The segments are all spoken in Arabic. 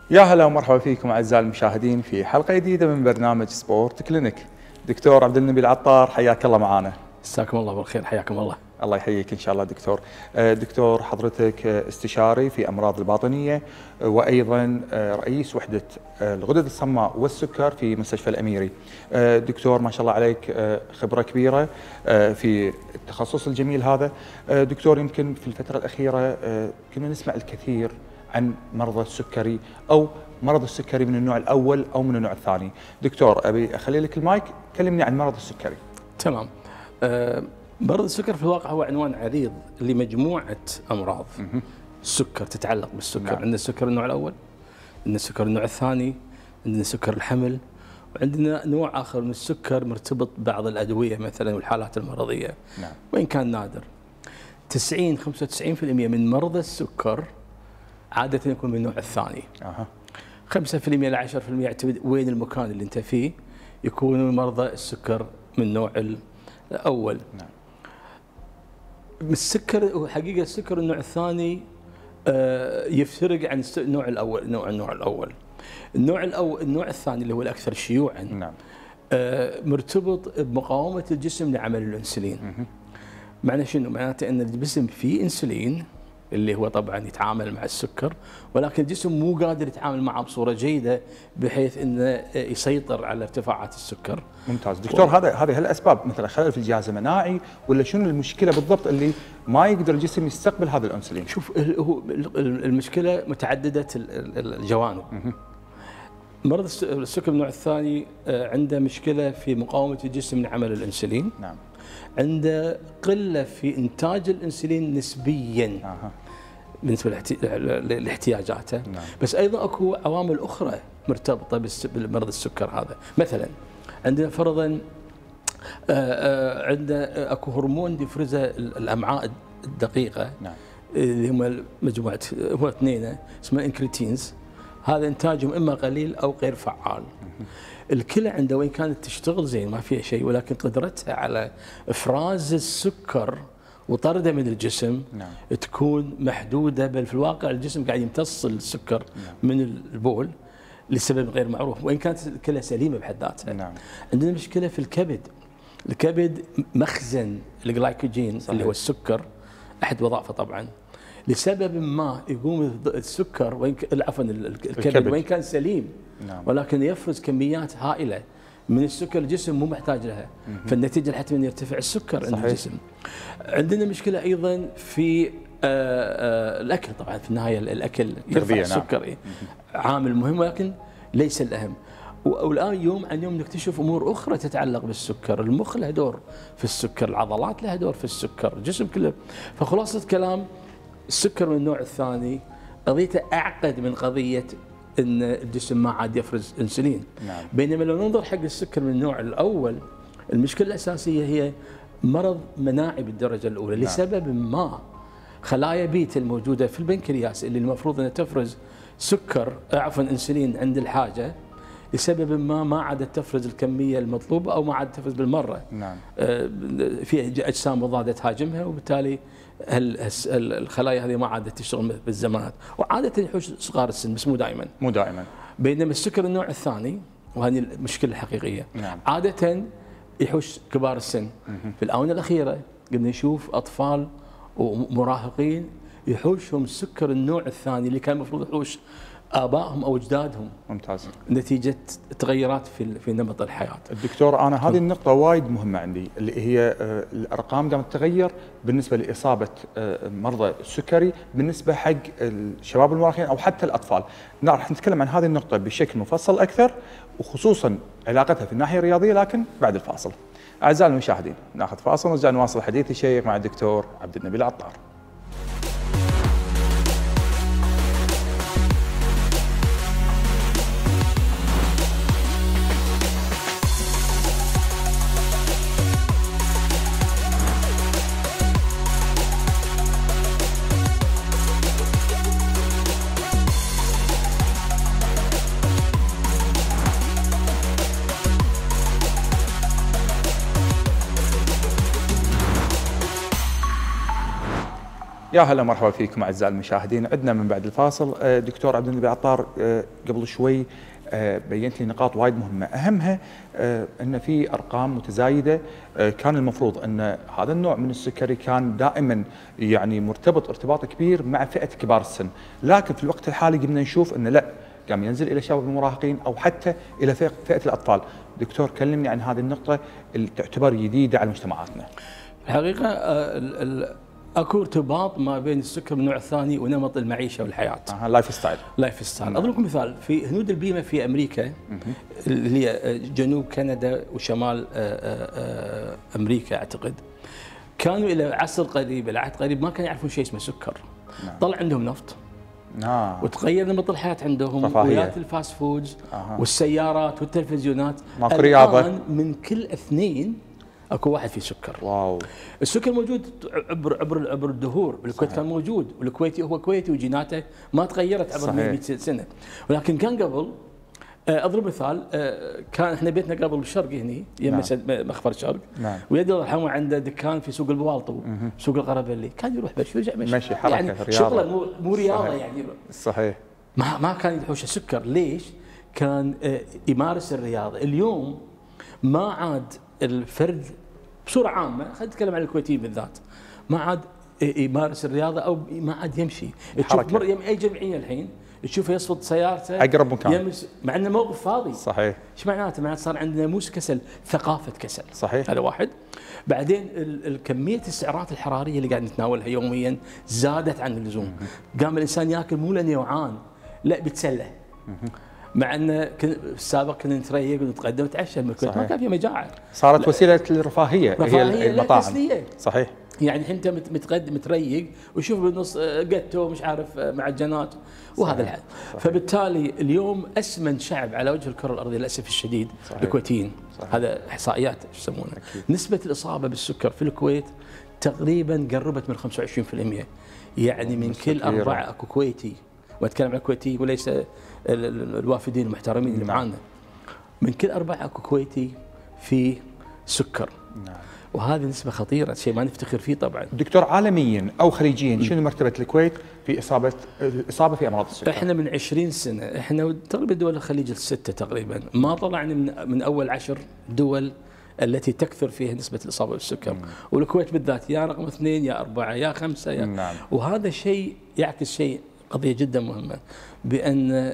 يا هلا ومرحبا فيكم اعزائي المشاهدين في حلقه جديده من برنامج سبورت كلينيك. دكتور عبد النبي العطار، حياك الله معانا. مساكم الله بالخير، حياكم الله. الله يحييك ان شاء الله دكتور. دكتور حضرتك استشاري في امراض الباطنيه وايضا رئيس وحده الغدد الصماء والسكر في مستشفى الاميري. دكتور ما شاء الله عليك خبره كبيره في التخصص الجميل هذا. دكتور يمكن في الفتره الاخيره كنا نسمع الكثير عن مرضى السكري او مرض السكري من النوع الاول او من النوع الثاني. دكتور ابي اخلي لك المايك، كلمني عن مرض السكري. تمام. مرض السكر في الواقع هو عنوان عريض لمجموعه امراض السكر تتعلق بالسكر. نعم. عندنا السكر النوع الاول، عندنا السكر النوع الثاني، عندنا سكر الحمل، وعندنا نوع اخر من السكر مرتبط ببعض الادويه مثلا والحالات المرضيه. نعم. وان كان نادر. 95% من مرضى السكر عاده يكون من النوع الثاني. 5% ل 10% يعتمد وين المكان اللي انت فيه، يكونوا مرضى السكر من النوع الاول. نعم. السكر حقيقه السكر النوع الثاني يفترق عن النوع الاول. النوع الثاني اللي هو الاكثر شيوعا. نعم. مرتبط بمقاومه الجسم لعمل الانسولين. معنى شنو؟ معناته ان الجسم فيه انسولين اللي هو طبعا يتعامل مع السكر، ولكن الجسم مو قادر يتعامل معه بصوره جيده بحيث انه يسيطر على ارتفاعات السكر. ممتاز دكتور. هذه الاسباب مثلا خلل في الجهاز المناعي ولا شنو المشكله بالضبط اللي ما يقدر الجسم يستقبل هذا الانسولين؟ شوف، هو المشكله متعدده الجوانب. مرض السكر النوع الثاني عنده مشكله في مقاومه الجسم لعمل الانسولين. نعم. عنده قله في انتاج الانسولين نسبيا بالنسبه لاحتياجاته. نعم. بس ايضا اكو عوامل اخرى مرتبطه بمرض السكر هذا. مثلا عندنا فرضا عنده اكو هرمون يفرزه الامعاء الدقيقه. نعم. اللي هم مجموعه، هم اثنين اسمه انكريتينز. هذا انتاجهم اما قليل او غير فعال. الكلى عنده وين كانت تشتغل زين ما فيها شيء، ولكن قدرتها على افراز السكر وطرده من الجسم نعم. تكون محدوده، بل في الواقع الجسم قاعد يمتص السكر من البول لسبب غير معروف، وان كانت الكلى سليمه بحد ذاتها. نعم. عندنا مشكله في الكبد. الكبد مخزن الجلايكوجين اللي هو السكر، احد وظائفه طبعا. لسبب ما يقوم السكر عفوا الكبد وين كان سليم. نعم. ولكن يفرز كميات هائله من السكر الجسم مو محتاج لها، فالنتيجه الحتميه يرتفع السكر عند الجسم. عندنا مشكله ايضا في الاكل. طبعا في النهايه الاكل يرفع السكر. نعم. عامل مهم ولكن ليس الاهم. والان يوم عن يوم نكتشف امور اخرى تتعلق بالسكر. المخ له دور في السكر، العضلات لها دور في السكر، الجسم كله. فخلاصه كلام، السكر من النوع الثاني قضيته اعقد من قضيه ان الجسم ما عاد يفرز انسولين. نعم. بينما لو ننظر حق السكر من النوع الاول، المشكله الاساسيه هي مرض مناعي بالدرجه الاولى. نعم. لسبب ما خلايا بيتا الموجوده في البنكرياس اللي المفروض انها تفرز انسولين عند الحاجه، لسبب ما عادت تفرز الكميه المطلوبه او ما عادت تفرز بالمره. نعم. في اجسام مضاده تهاجمها، وبالتالي الخلايا هذه ما عادت تشتغل بالزمانات، وعاده يحوش صغار السن بس مو دائما. بينما السكر النوع الثاني، وهذه المشكله الحقيقيه. نعم. عاده يحوش كبار السن. في الاونه الاخيره قمنا نشوف اطفال ومراهقين يحوشهم السكر النوع الثاني اللي كان المفروض يحوش آبائهم أو أجدادهم. ممتاز. نتيجة تغيرات في نمط الحياة. الدكتور أنا هذه النقطة وايد مهمة عندي، اللي هي الأرقام قامت تتغير بالنسبة لإصابة مرضى السكري بالنسبة حق الشباب المراهقين أو حتى الأطفال. راح نتكلم عن هذه النقطة بشكل مفصل أكثر، وخصوصا علاقتها في الناحية الرياضية، لكن بعد الفاصل. أعزائي المشاهدين، ناخذ فاصل ونرجع نواصل حديث الشيق مع الدكتور عبد النبي العطار. يا هلا مرحبا فيكم اعزائي المشاهدين. عندنا من بعد الفاصل دكتور عبد النبي عطار. قبل شوي بينت لي نقاط وايد مهمه، اهمها ان في ارقام متزايده. كان المفروض ان هذا النوع من السكري كان دائما يعني مرتبط ارتباط كبير مع فئه كبار السن، لكن في الوقت الحالي قمنا نشوف انه لا، قام ينزل الى شباب المراهقين او حتى الى فئه الاطفال. دكتور كلمني عن هذه النقطه اللي تعتبر جديده على مجتمعاتنا. الحقيقه اكو ارتباط ما بين السكر من النوع الثاني ونمط المعيشه والحياه. لايف ستايل. لايف ستايل. اضرب لكم مثال، في هنود البيمه في امريكا اللي هي جنوب كندا وشمال امريكا اعتقد، كانوا الى عصر قريب، الى عهد قريب ما كانوا يعرفون شيء اسمه سكر. طلع عندهم نفط. وتغير نمط الحياه عندهم، ويات الفاست فودز والسيارات والتلفزيونات. ماكو رياضه. الان من كل اثنين اكو واحد فيه سكر. واو. السكر موجود عبر الدهور، بالكويت كان موجود، والكويتي هو كويتي وجيناته ما تغيرت عبر 100 سنه، ولكن كان قبل. اضرب مثال، كان احنا بيتنا قبل بالشرق هني يم مخفر الشرق. نعم. ويدي الله يرحمه عنده دكان في سوق البوالطو، سوق القرابلي، كان يروح بس يرجع مشي حركه يعني رياضه، شغله مو رياضه. صحيح. يعني صحيح. ما كان يحوش السكر. ليش؟ كان يمارس الرياضه. اليوم ما عاد الفرد بصوره عامه، خلينا نتكلم عن الكويتيين بالذات، ما عاد يمارس الرياضه او ما عاد يمشي. تشوف مر يم اي جمعيه الحين تشوفه يصفط سيارته اقرب مكان مع انه موقف فاضي. صحيح. ايش معناته؟ معناته صار عندنا مو كسل، ثقافه كسل. صحيح. هذا واحد. بعدين كميه السعرات الحراريه اللي قاعد نتناولها يوميا زادت عن اللزوم. قام الانسان ياكل مو لانه جوعان، لا بيتسلى. مع انه السابق كنا نتريق ونتقدم ونتعشى بالكويت، ما كان في مجاعه. صارت وسيله الرفاهيه هي المطاعم. صحيح. يعني انت متقدم متريق وشوف بالنص قتو مش عارف معجنات وهذا الحال. فبالتالي اليوم اسمن شعب على وجه الكره الارضيه للاسف الشديد الكويتيين. هذا احصائيات يسمونها. نسبه الاصابه بالسكر في الكويت تقريبا قربت من 25%. يعني من كل 4 اكو كويتي، واتكلم عن الكويتي وليس الوافدين المحترمين اللي معانا، من كل 4 اكو كويتي في سكر. نعم. وهذه نسبة خطيرة، شيء ما نفتخر فيه طبعا. دكتور عالميا او خليجيا شنو مرتبة الكويت في اصابة في امراض السكر؟ احنا من 20 سنة، احنا تقريبا دول الخليج ال6 تقريبا ما طلعنا من اول 10 دول التي تكثر فيها نسبة الإصابة بالسكر. والكويت بالذات يا رقم 2 يا 4 يا 5 يا. نعم. وهذا شيء يعكس شيء، قضية جدا مهمة، بأن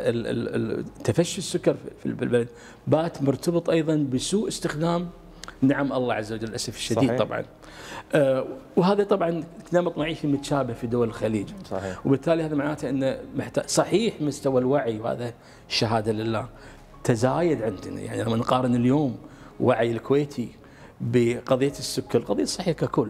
تفشي السكر في البلد بات مرتبط أيضا بسوء استخدام نعم الله عز وجل للأسف الشديد. صحيح. طبعا. وهذا طبعا نمط معيشي متشابه في دول الخليج. صحيح. وبالتالي هذا معناته أنه صحيح مستوى الوعي، وهذا الشهادة لله، تزايد عندنا. يعني لما نقارن اليوم وعي الكويتي بقضية السكر، القضية الصحية ككل،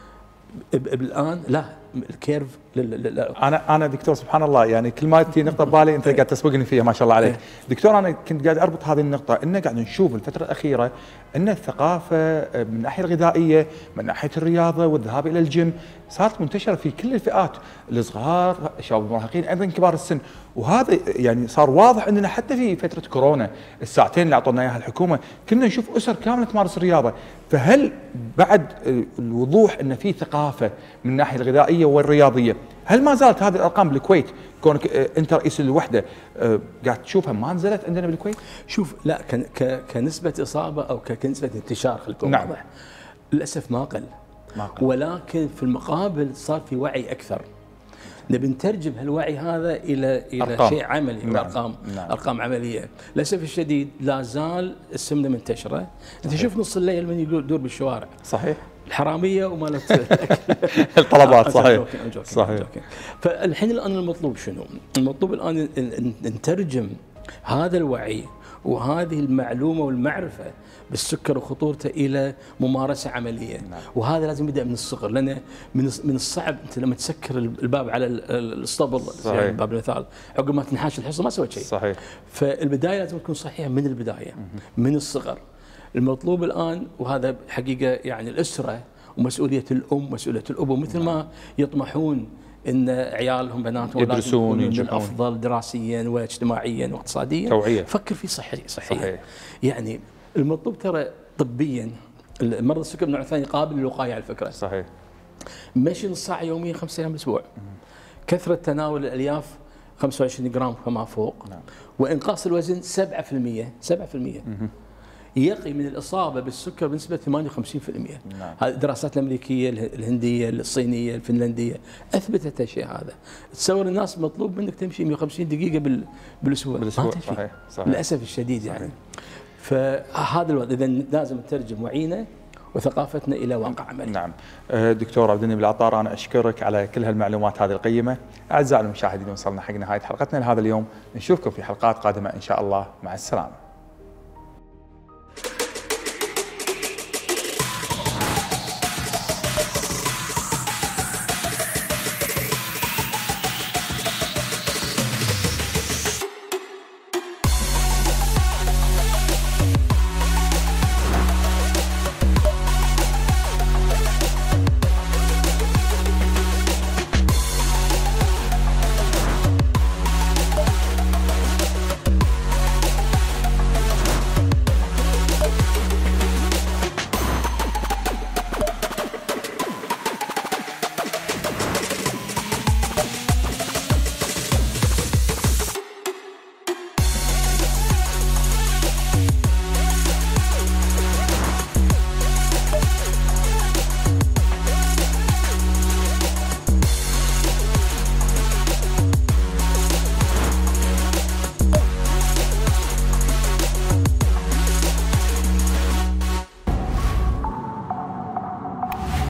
الآن لا، الكيرف انا دكتور سبحان الله، يعني كل ما تجي نقطه ببالي انت قاعد تسبقني فيها ما شاء الله عليك. دكتور انا كنت قاعد اربط هذه النقطه، انه قاعد نشوف الفتره الاخيره ان الثقافه من الناحيه الغذائيه، من ناحيه الرياضه والذهاب الى الجيم صارت منتشره في كل الفئات، الصغار، الشباب المراهقين، ايضا كبار السن. وهذا يعني صار واضح عندنا حتى في فتره كورونا، الساعتين اللي اعطونا اياها الحكومه كنا نشوف اسر كامله تمارس الرياضه. فهل بعد الوضوح ان في ثقافه من الناحيه الغذائيه والرياضيه، هل ما زالت هذه الارقام بالكويت كونك انت رئيس الوحده قاعد تشوفها ما نزلت عندنا بالكويت؟ شوف، لا كنسبه اصابه او كنسبه انتشار خلينا نعم. واضح، للاسف ما قل، ولكن في المقابل صار في وعي اكثر. نبي نترجم هالوعي هذا الى شيء عملي. نعم. ارقام عمليه. للاسف الشديد لا زال السمنه منتشره. انت شوف نص الليل من يدور بالشوارع. صحيح. الحراميه ومالت الطلبات. صحيح. صحيح. فالحين الان المطلوب شنو؟ المطلوب الان نترجم هذا الوعي وهذه المعلومه والمعرفه بالسكر وخطورته الى ممارسه عمليه. نعم. وهذا لازم يبدا من الصغر، لان من الصعب انت لما تسكر الباب على الاسطبل، يعني باب المثال، عقب ما تنحاش الحصه ما سويت شيء. صحيح. فالبدايه لازم تكون صحيحه من البدايه، من الصغر. المطلوب الان، وهذا حقيقه يعني الاسره ومسؤوليه الام ومسؤوليه الابو، مثل ما يطمحون ان عيالهم بناتهم يدرسون ينجحون افضل دراسيا واجتماعيا واقتصاديا، توعية. فكر في صحيح. يعني المطلوب ترى طبيا، مرض السكر النوع الثاني قابل للوقايه على فكره. صحيح. مشي نص ساعه يوميا 5 ايام بالاسبوع. كثره تناول الالياف 25 جرام فما فوق. نعم. وانقاص الوزن 7%. يقي من الاصابه بالسكر بنسبه 58%. نعم. هذه الدراسات الامريكيه الهنديه الصينيه الفنلنديه اثبتت الشيء هذا. تصور الناس مطلوب منك تمشي 150 دقيقه بالاسبوع. صحيح. للاسف الشديد يعني. فهذا الوضع، اذا لازم نترجم وعينا وثقافتنا الى واقع عملي. نعم. دكتور عبد الغني بالعطار، انا اشكرك على كل هالمعلومات هذه القيمه. اعزائي المشاهدين، وصلنا حق نهايه حلقتنا لهذا اليوم، نشوفكم في حلقات قادمه ان شاء الله، مع السلامه.